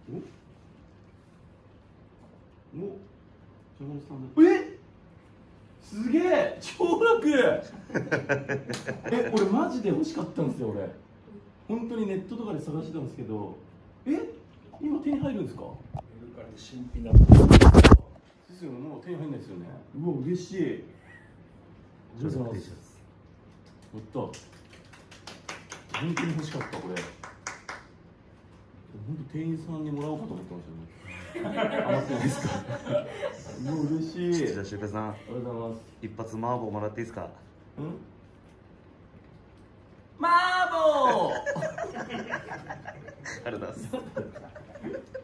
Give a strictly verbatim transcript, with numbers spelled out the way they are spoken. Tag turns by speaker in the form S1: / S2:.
S1: おお、ジャガイモさんだ。え、すげえ、超楽。え、俺マジで欲しかったんですよ。俺本当にネットとかで探してたんですけど、え、今手に入るんですか？
S2: メルカリで新品なんです
S1: よ。もう手に入んないですよね。うわ、嬉しい。ありがとうございます。やった。本当に欲しかった、これ。本当店員さんにもらおうかと思ってましたね。余ってないですか？もう嬉しい。
S3: じゃあ、シュウペイさん。あ
S1: りがとうございます。
S3: 一発麻婆もらっていいですか？
S1: うん。麻婆。
S3: ありがとうございます。